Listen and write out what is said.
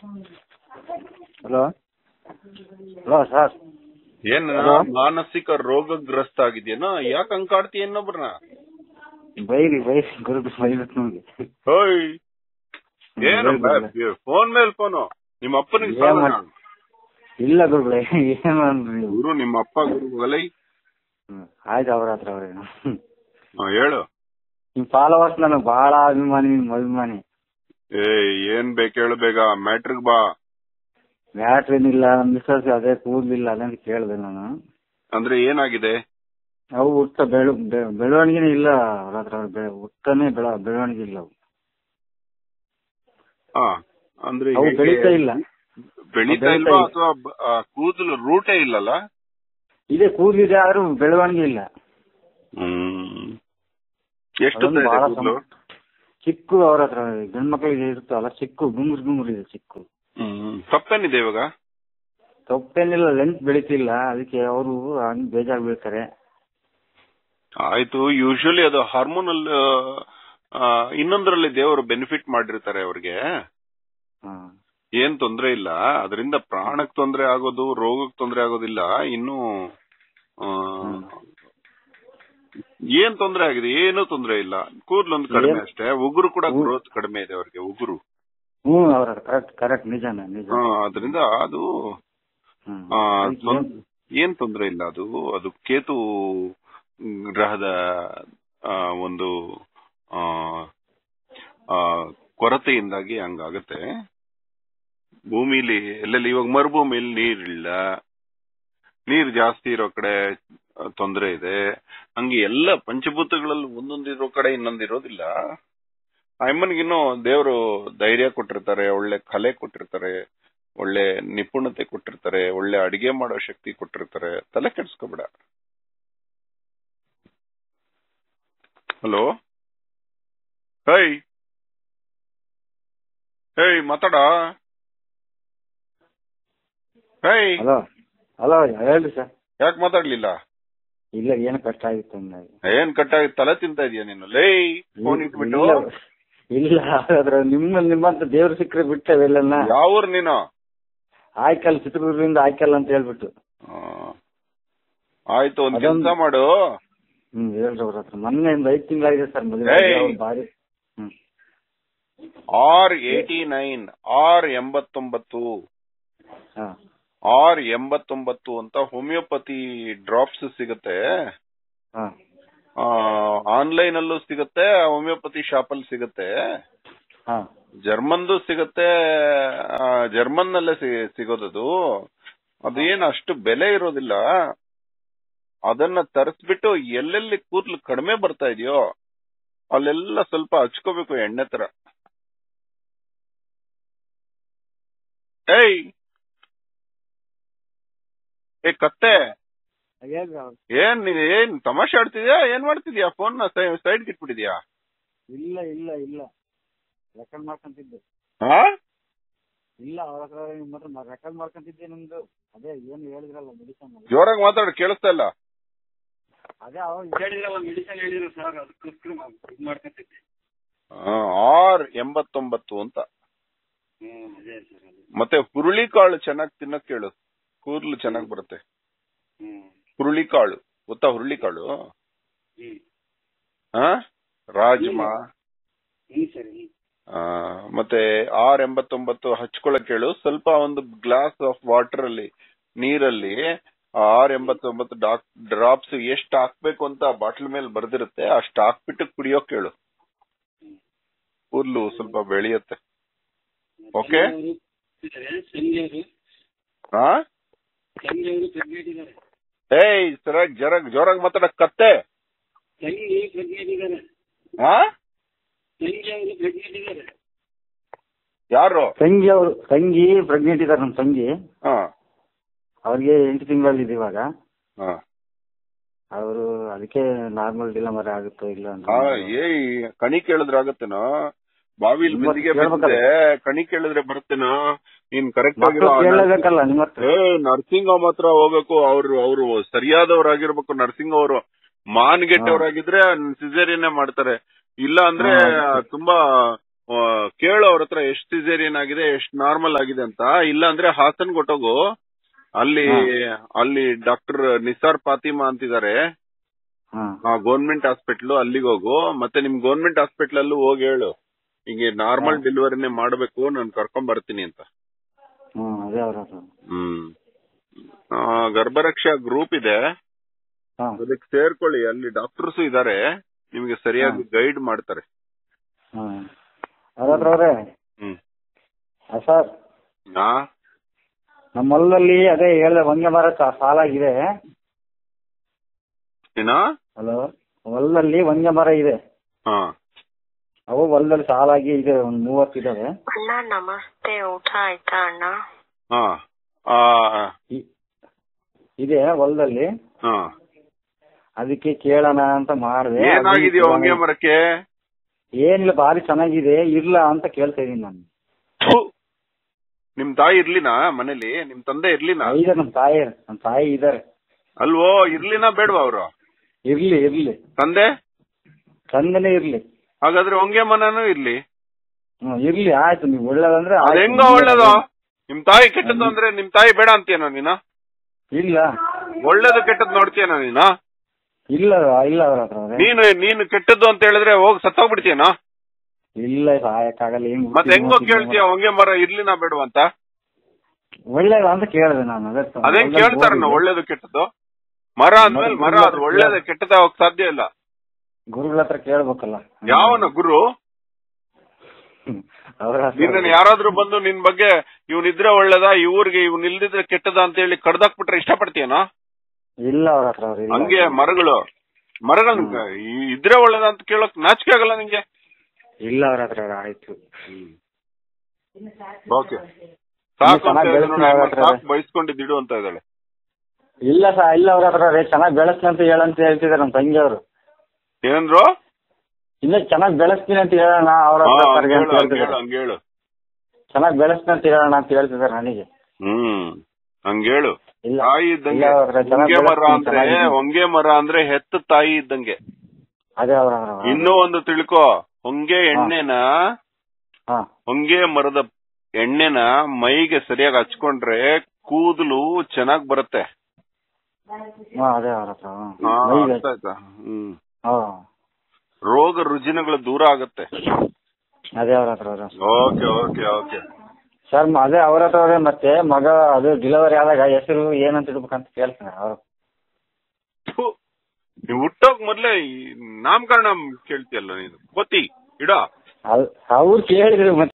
Hello hello sir. ಏನ್ ಮಾನಸಿಕ ರೋಗಗ್ರಸ್ತ ಆಗಿದ್ಯೇನೋ? ಯಾಕೆ ಅಂಕಾಡ್ತೀಯ ಇನ್ನೊಬ್ರನ್ನ? ಬೈರಿ ಗುರು ಬೈಬೇಕು ನಮ್ಗೆ. ಹೋಯ್ ಏನು ಫೋನ್ ಮೇಲೆ ಫೋನು? ನಿಮ್ಮ ಅಪ್ಪನಿಗೆ ಇಲ್ಲ ಗುರುಗಳೇ, ಏನು ಅಂದ್ರಿ ಗುರು? ನಿಮ್ಮ ಅಪ್ಪ ಗುರುಗಳೇ? ಆಯ್ತು, ಅವ್ರ ಹತ್ರ ಅವ್ರೇನು ಹೇಳು. ನಿಮ್ ಫಾಲೋವರ್ಸ್ ನನಗೆ ಬಹಳ ಅಭಿಮಾನಿ, ಅಭಿಮಾನಿ. ಏನ್ ಬೇಕು ಹೇಳು, ಬೇಗ ಮ್ಯಾಟ್ರಿಗ್ ಬಾ. ಮ್ಯಾಟ್ರ್ ಏನಿಲ್ಲ, ಮಿಸ್ಸಸ್ ಅದೇ ಕೂದಲಿಲ್ಲ ಅದಂತ ಕೇಳಿದೆ ನಾನು. ಅಂದ್ರೆ ಏನಾಗಿದೆ? ಅವು ಹುಟ್ಟ ಬೆಳವಣಿಗೆನೇ ಇಲ್ಲ ಅವ್ರ ಹತ್ರ. ಹುಟ್ಟನೇ ಬೆಳವಣಿಗೆ ಇಲ್ಲ ಅವು. ಅಂದ್ರೆ ಅವು ಬೆಳೀತಾ ಇಲ್ಲ. ಬೆಳೀತಾ ಇಲ್ವಾ ಅಥವಾ ಕೂದಲು ರೂಟೇ ಇಲ್ಲಲ್ಲ? ಇದೆ, ಕೂದಲಿದೆ ಆದ್ರೂ ಬೆಳವಣಿಗೆ ಇಲ್ಲ. ಎಷ್ಟು ಚಿಕ್ಕು ಅವ್ರ ಹತ್ರ ಗಂಡ್ ಮಕ್ಕಳಿಗೆ ಇರುತ್ತಲ್ಲ, ಚಿಕ್ಕು ಗುಂಗುರು ಇದೆ ಚಿಕ್ಕು. ತಪ್ಪೇನಿದೆ ಇವಾಗ? ತಪ್ಪೇನಿಲ್ಲ, ಲೆಂತ್ ಬೆಳೀತಿಲ್ಲ, ಅದಕ್ಕೆ ಅವರು ಹಂಗ್ ಬೇಜಾರ್ ಬೀಳ್ತಾರೆ. ಆಯ್ತು, ಯೂಶುವಲಿ ಅದು ಹಾರ್ಮೋನಲ್ ಇನ್ನೊಂದರಲ್ಲಿ ದೇವರು ಬೆನಿಫಿಟ್ ಮಾಡಿರ್ತಾರೆ ಅವ್ರಿಗೆ. ಏನ್ ತೊಂದ್ರೆ ಇಲ್ಲ, ಅದರಿಂದ ಪ್ರಾಣಕ್ ತೊಂದ್ರೆ ಆಗೋದು, ರೋಗಕ್ಕೆ ತೊಂದ್ರೆ ಆಗೋದಿಲ್ಲ. ಇನ್ನು ಏನ್ ತೊಂದ್ರೆ ಆಗಿದೆ? ಏನು ತೊಂದ್ರೆ ಇಲ್ಲ, ಕೂದಲೊಂದು ಕಡಿಮೆ ಅಷ್ಟೇ. ಉಗುರು ಕೂಡ ಗ್ರೋತ್ ಕಡಿಮೆ ಇದೆ ಅವ್ರಿಗೆ, ಉಗುರು. ಕರೆಕ್ಟ್, ನಿಜ. ಅದರಿಂದ ಅದು ಏನ್ ತೊಂದ್ರೆ ಇಲ್ಲ. ಅದು ಕೇತು ಗ್ರಹದ ಒಂದು ಕೊರತೆಯಿಂದಾಗಿ ಹಂಗಾಗತ್ತೆ. ಭೂಮಿಲಿ ಎಲ್ಲೆಲ್ಲಿ ಇವಾಗ ಮರುಭೂಮಿಲಿ ನೀರಿಲ್ಲ, ನೀರ್ ಜಾಸ್ತಿ ಇರೋ ಕಡೆ ತೊಂದರೆ ಇದೆ. ಹಂಗೆ ಎಲ್ಲ ಪಂಚಭೂತಗಳಲ್ಲಿ ಒಂದೊಂದಿರೋ ಕಡೆ ಇನ್ನೊಂದಿರೋದಿಲ್ಲ. ಅಮ್ಮನಿಗಿನ್ನೂ ದೇವರು ಧೈರ್ಯ ಕೊಟ್ಟಿರ್ತಾರೆ, ಒಳ್ಳೆ ಕಲೆ ಕೊಟ್ಟಿರ್ತಾರೆ, ಒಳ್ಳೆ ನಿಪುಣತೆ ಕೊಟ್ಟಿರ್ತಾರೆ, ಒಳ್ಳೆ ಅಡಿಗೆ ಮಾಡೋ ಶಕ್ತಿ ಕೊಟ್ಟಿರ್ತಾರೆ. ತಲೆ ಕೆಡ್ಸ್ಕೊಬೇಡ. ಹಲೋ, ಹೇಯ್ ಮಾತಾಡ. ಹಲೋ, ಹೇಳ್ರಿ ಸರ್. ಯಾಕೆ ಮಾತಾಡ್ಲಿಲ್ಲ? ಇಲ್ಲ, ಏನು ಕಷ್ಟ ಆಗಿತ್ತು. ಏನ್ ಕಟ್ಟ ಆಗಿತ್ತು? ತಲೆ ತಿಂತಾ ಇದೀಯ ನೀನು? ಲೇ, ಫೋನ್ ಇಟ್ಬಿಟ್ಟು. ಇಲ್ಲ, ಹಾಗಾದ್ರೆ ನಿಮ್ಮಂತ ದೇವ್ರು ಸಿಕ್ಕರೆ ಬಿಟ್ಟವೆಲ್ಲ. ಯಾವ ನೀನು? ಆಯ್ಕಲ್, ಚಿತ್ರದುರ್ಗದಿಂದ ಆಯ್ಕಲ್ ಅಂತ ಹೇಳ್ಬಿಟ್ಟು. ಆಯ್ತು, ಒಂದ್ ಕೆಲಸ ಮಾಡು. ಹೇಳ್ರಿ ಅವ್ರ ಹತ್ರ. ಮೊನ್ನೆ 5 ತಿಂಗಳಾಗಿದೆ ಸರ್ ಮದುವೆ. ಬಾರಿ R89 R89 ಅಂತ ಹೋಮಿಯೋಪತಿ ಡ್ರಾಪ್ಸ್ ಸಿಗುತ್ತೆ. ಆನ್ಲೈನ್ ಅಲ್ಲೂ ಸಿಗುತ್ತೆ, ಹೋಮಿಯೋಪತಿ ಶಾಪ್ ಅಲ್ಲಿ ಸಿಗುತ್ತೆ. ಜರ್ಮನ್ದು ಸಿಗುತ್ತೆ, ಜರ್ಮನ್ ನಲ್ಲೇ ಸಿಗೋದದು. ಅದೇನು ಅಷ್ಟು ಬೆಲೆ ಇರೋದಿಲ್ಲ. ಅದನ್ನ ತರಿಸ್ಬಿಟ್ಟು ಎಲ್ಲೆಲ್ಲಿ ಕೂದಲು ಕಡಿಮೆ ಬರ್ತಾ ಇದೆಯೋ ಅಲ್ಲೆಲ್ಲ ಸ್ವಲ್ಪ ಹಚ್ಕೋಬೇಕು, ಎಣ್ಣೆ ತರ. ಕತ್ತೆ, ಏನ್ ತಮಾಷೆ ಆಡ್ತಿದ್ಯಾ? ಏನ್ ಮಾಡ್ತಿದ್ಯಾ? ಫೋನ್ ಸೈಡ್ ಇಟ್ಬಿಟ್ಟಿದ್ಯಾ? ಇಲ್ಲ, ರೆಕಾರ್ಡ್ ಮಾಡ್ಕೊಂತಿದ್ದೆ. ಇಲ್ಲ, ಅವ್ರ ಹತ್ರ ರೆಕಾರ್ಡ್ ಮಾಡ್ಕೊಂತಿದ್ದೆ. ನಿಮ್ದು ಅದೇ ಏನು ಹೇಳಿದ್ರಲ್ಲ ಮೆಡಿಸನ್. ಜೋರಾಗಿ ಮಾತಾಡ, ಕೇಳಿಸ್ತಾ ಇಲ್ಲ. ಅದೇ ಅವ್ರು ಹೇಳಿದ್ರಲ್ಲ ಮೆಡಿಸನ್ ಹೇಳಿದ್ರು ಸರ್, ಅದಕ್ಕೋಸ್ಕರ ಮಾಡ್ಕೊಂತಿದ್ದೆ. R89 ಅಂತ. ಮತ್ತೆ ಹುರುಳಿಕಾಳು ಚೆನ್ನಾಗಿ ತಿನ್ನಕ್ ಕೇಳು, ಕೂದಲು ಚೆನ್ನಾಗಿ ಬರುತ್ತೆ. ಹುರುಳಿಕಾಳು ಗೊತ್ತಾ? ಹುರುಳಿಕಾಳು, ರಾಜ್ಮಾ. ಮತ್ತೆ R89 ಹಚ್ಕೊಳಕ್ ಹೇಳು. ಸ್ವಲ್ಪ ಒಂದು ಗ್ಲಾಸ್ ಆಫ್ ವಾಟರ್ ಅಲ್ಲಿ, ನೀರಲ್ಲಿ R89 ಡ್ರಾಪ್ಸ್ ಎಷ್ಟು ಹಾಕ್ಬೇಕು ಅಂತ ಬಾಟ್ಲ್ ಮೇಲೆ ಬರ್ದಿರುತ್ತೆ, ಅಷ್ಟು ಹಾಕ್ಬಿಟ್ಟು ಕುಡಿಯೋಕ್ ಹೇಳು. ಕೂದಲು ಸ್ವಲ್ಪ ಬೆಳೆಯುತ್ತೆ. ಓಕೆ? ಸರಿಯಾಗಿ ಜೋರಾಗಿ ಮಾತಾಡ ಕತ್ತೆ. ಯಾರು? ತಂಗಿ ಪ್ರೆಗ್ನೆಂಟ್ ಇದಾರೆ. ನಮ್ ತಂಗಿ, ಅವ್ರಿಗೆ 8 ತಿಂಗಳಲ್ಲಿ ಇವಾಗ. ಅವರು ಅದಕ್ಕೆ ನಾರ್ಮಲ್ ಡಿಲಿವರಿ ಆಗುತ್ತೋ ಇಲ್ಲ ಅಂತ. ಕಣಿ ಕೇಳಿದ್ರೆ ಆಗುತ್ತೇನೋ? ಬಾವಿಲಿ ಬಿಂದಿಗೆ ಬಿದ್ದೆ ಕಣಿ ಕೇಳಿದ್ರೆ ಬರುತ್ತೇನೋ? ನೀನ್ ಕರೆಕ್ಟ್ ಆಗಿರೋ ನರ್ಸಿಂಗ್ ಹೋಮ್ ಹತ್ರ ಹೋಗ್ಬೇಕು. ಅವ್ರು ಸರಿಯಾದವ್ರಾಗಿರ್ಬೇಕು. ನರ್ಸಿಂಗ್ ಅವರು ಮಾನ್ಗೆಟ್ಟವ್ರಾಗಿದ್ರೆ ಸಿಸೇರಿಯನ್ನೇ ಮಾಡ್ತಾರೆ. ಇಲ್ಲ ಅಂದ್ರೆ ತುಂಬಾ ಕೇಳು ಅವ್ರ ಹತ್ರ ಎಷ್ಟು ಸಿಸೇರಿಯನ್ ಆಗಿದೆ ಎಷ್ಟು ನಾರ್ಮಲ್ ಆಗಿದೆ ಅಂತ. ಇಲ್ಲ ಅಂದ್ರೆ ಹಾಸನ್ ಕೊಟ್ಟೋಗು, ಅಲ್ಲಿ ಡಾಕ್ಟರ್ ನಿಸಾರ್ ಫಾತಿಮಾ ಅಂತಿದ್ದಾರೆ, ಗೌರ್ಮೆಂಟ್ ಹಾಸ್ಪಿಟ್ಲು, ಅಲ್ಲಿಗೆ ಹೋಗು. ಮತ್ತೆ ನಿಮ್ ಗೌರ್ಮೆಂಟ್ ಹಾಸ್ಪಿಟಲ್ ಅಲ್ಲೂ ಹೋಗಿ ಹೇಳು ಹಿಂಗೆ ನಾರ್ಮಲ್ ಡೆಲಿವರಿನೇ ಮಾಡ್ಬೇಕು, ನಾನು ಕರ್ಕೊಂಡ್ ಬರ್ತೀನಿ ಅಂತ. ಗರ್ಭರಕ್ಷಾ ಗ್ರೂಪ್ ಇದೆ, ಅದಕ್ಕೆ ಸೇರ್ಕೊಳ್ಳಿ. ಅಲ್ಲಿ ಡಾಕ್ಟರ್ಸ್ ಇದಾರೆ, ನಿಮ್ಗೆ ಸರಿಯಾಗಿ ಗೈಡ್ ಮಾಡ್ತಾರೆ. ಸರ್, ನಮ್ಮ ಹೊಲದಲ್ಲಿ ಅದೇ ಹೇಳಿದೆ ಹೊಂಗೆ ಮರ ಸಾಲಾಗಿದೆ. ಹಲೋ, ಹೊಲದಲ್ಲಿ ಹೊಂಗೆ ಮರ ಇದೆ, ಅವು ಹೊಲದಲ್ಲಿ ಸಾಲಾಗಿ ಇದೆ, ಒಂದ್ 30 ಇದಾವೆ. ಅಣ್ಣ ನಮಸ್ತೆ, ಊಟ ಆಯ್ತಾ ಅಣ್ಣ? ಇದೆ ಹೊಲದಲ್ಲಿ, ಅದಕ್ಕೆ ಕೇಳೋಣ ಅಂತ ಮಾಡಿದೆ. ಏನಾಗಿದೆಯೋ ಹೊಂಗೆ ಮರಕ್ಕೆ? ಏನಿಲ್ಲ, ಭಾರಿ ಚೆನ್ನಾಗಿದೆ, ಇರ್ಲಾ ಅಂತ ಕೇಳ್ತಾ ಇದೀನಿ ನಾನು. ನಿಮ್ ತಾಯಿ ಇರ್ಲಿನಾ ಮನೇಲಿ? ನಿಮ್ ತಂದೆ ಇರ್ಲಿನಾ? ನಮ್ಮ ತಾಯಿ ಇದಾರೆ. ಅಲ್ವೋ, ಇರ್ಲಿನಾ ಬೇಡವಾ ಅವರು? ಇರ್ಲಿ. ತಂದೆನೇ ಇರ್ಲಿ. ಹಾಗಾದ್ರೆ ಹೊಂಗೆ ಮನನೂ ಇರ್ಲಿ. ಇರ್ಲಿ, ಆಯ್ತು. ನೀವು ಒಳ್ಳೇದಂದ್ರೆ ಹೆಂಗ ಒಳ್ಳೇದು? ನಿಮ್ ತಾಯಿ ಕೆಟ್ಟದ್ದು ಅಂದ್ರೆ ನಿಮ್ ತಾಯಿ ಬೇಡ ಅಂತೀಯನೋ ನೀನು? ಇಲ್ಲ, ಒಳ್ಳೇದು ಕೆಟ್ಟದ್ದು ನೋಡ್ತೀಯನೋ ನೀನು? ಇಲ್ಲ ಅವ್ರ ಹತ್ರ. ನೀನು ಕೆಟ್ಟದ್ದು ಅಂತ ಹೇಳಿದ್ರೆ ಹೋಗಿ ಸತ್ತೋಗ್ಬಿಡ್ತೀಯನೋ? ಇಲ್ಲ, ಸಾಯಕ್ಕಾಗಲ್ಲ. ಮತ್ತೆ ಹೆಂಗೋ ಕೇಳ್ತೀಯ ಹೊಂಗೆ ಮರ ಇರ್ಲಿನಾ ಬೇಡವಾ ಅಂತ? ಒಳ್ಳೇದು ಅಂತ ಕೇಳಿದೆ ನಾನು. ಅದೇನ್ ಕೇಳ್ತಾರ ಒಳ್ಳೇದು ಕೆಟ್ಟದ್ದು? ಮರ ಅಂದ್ಮೇಲೆ ಮರ, ಅದು ಒಳ್ಳೇದು ಕೆಟ್ಟದ ಹೋಗಕ್ ಸಾಧ್ಯ ಇಲ್ಲ. ಗುರುಗಳ ಹತ್ರ ಕೇಳ್ಬೇಕಲ್ಲ. ಯಾವನ ಗುರು? ನಿನ್ನ ಯಾರಾದ್ರೂ ಬಂದು ನಿನ್ ಬಗ್ಗೆ ಇವ್ನಿದ್ರೆ ಒಳ್ಳೇದ, ಇವ್ರಿಗೆ ಇವ್ನ ಇಲ್ದಿದ್ರೆ ಕೆಟ್ಟದ ಅಂತ ಹೇಳಿ ಕಡ್ದಾಕ್ಬಿಟ್ರೆ ಇಷ್ಟಪಡ್ತೀಯನೋ? ಇಲ್ಲ ಅವ್ರ ಹತ್ರ. ಹಂಗೆ ಮರಗಳು ಇದ್ರೆ ಒಳ್ಳೇದ ಅಂತ ಕೇಳೋಕ್ ನಾಚಿಕೆ ಆಗಲ್ಲ ನಿಂಗೆ? ಇಲ್ಲ ಅವ್ರ ಹತ್ರ. ಆಯ್ತು, ಓಕೆ, ಸಾಕು ಬಯಸ್ಕೊಂಡಿದ್ದು ಅಂತ ಇದ್ದಾಳೆ. ಇಲ್ಲ ಅವ್ರ ಹತ್ರ ಚೆನ್ನಾಗಿ ಬೆಳೆಸ್ತೀನಿ ಅಂತ ಹೇಳಂತ ಹೇಳ್ತಿದಾರೆ ನಮ್ಮ ತಂಗಿ ಅವರು. ಏನಂದ್ರು? ಇನ್ನ ಚೆನ್ನಾಗಿ ಬೆಳೆಸ್ತೀನಿ ಅಂತ ಹೇಳೋಣ ಅವ್ರ ಹತ್ರ. ಹಂಗೇಳು, ಚೆನ್ನಾಗಿ ಬೆಳೆಸ್ತೀನಿ ಅಂತ ಹೇಳೋಣ ಅಂತ ಹೇಳ್ತಿದಾರೆ ನನಗೆ. ಹಂಗೇಳು. ತಾಯಿ ಇದ್ದಂಗೆ ಹೊಂಗೆ ಮರ ಅಂದ್ರೆ ಹೆತ್ತ ತಾಯಿ ಇದ್ದಂಗೆ. ಅದೇ ಅವ್ರ. ಇನ್ನೂ ಒಂದು ತಿಳ್ಕೊ, ಹೊಂಗೆ ಮರದ ಎಣ್ಣೆನ ಮೈಗೆ ಸರಿಯಾಗಿ ಹಚ್ಕೊಂಡ್ರೆ ಕೂದಲು ಚೆನ್ನಾಗ್ ಬರುತ್ತೆ. ಅದೇ ಅವ್ರ ಹತ್ರ. ರೋಗ ರುಜಿನಗಳು ದೂರ ಆಗುತ್ತೆ. ಅದೇ ಅವ್ರ ಹತ್ರ. ಓಕೆ ಸರ್, ಅದೇ ಅವ್ರ ಹತ್ರ. ಮತ್ತೆ ಮಗ ಅದು ಡೆಲಿವರಿ ಆದಾಗ ಹೆಸರು ಏನಂತ ಇಡ್ಬೇಕಂತ ಕೇಳ್ತಾರೆ ಅವರು. ನೀವು ಹುಟ್ಟೋಕ್ ಮೊದ್ಲೇ ನಾಮಕರಣ ಕೇಳ್ತಿಯಲ್ಲ ನೀನು, ಗೊತ್ತಿ ಇಡ? ಅವ್ರು ಕೇಳಿದ್ರು.